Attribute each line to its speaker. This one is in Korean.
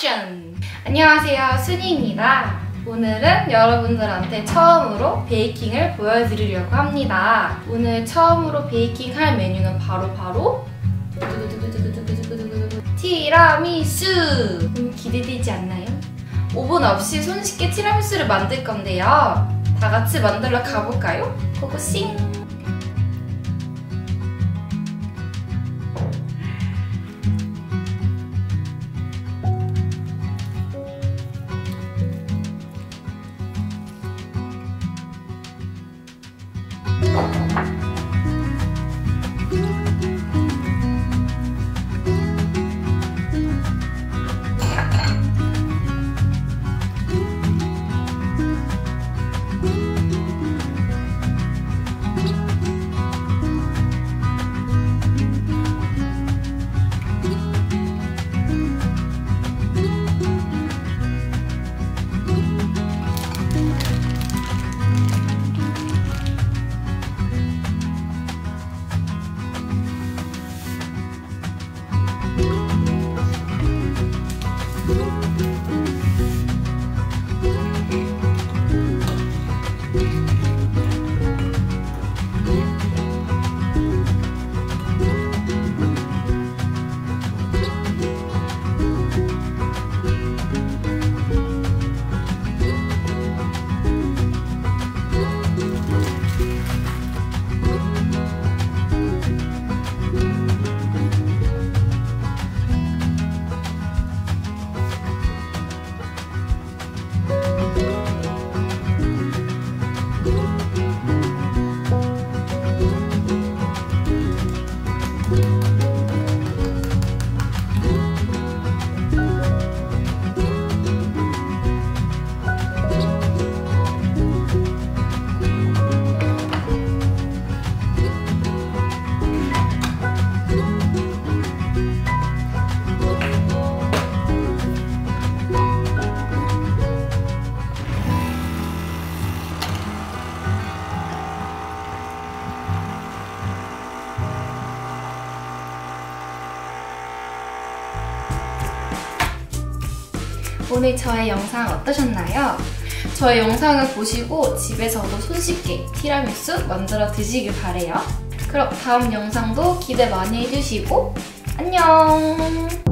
Speaker 1: 액션! 안녕하세요, 순이입니다. 오늘은 여러분들한테 처음으로 베이킹을 보여드리려고 합니다. 오늘 처음으로 베이킹할 메뉴는 바로 티라미수! 기대되지 않나요? 오븐 없이 손쉽게 티라미수를 만들 건데요. 다 같이 만들러 가볼까요? 고고싱! 오늘 저의 영상 어떠셨나요? 저의 영상을 보시고 집에서도 손쉽게 티라미수 만들어 드시길 바래요. 그럼 다음 영상도 기대 많이 해주시고 안녕!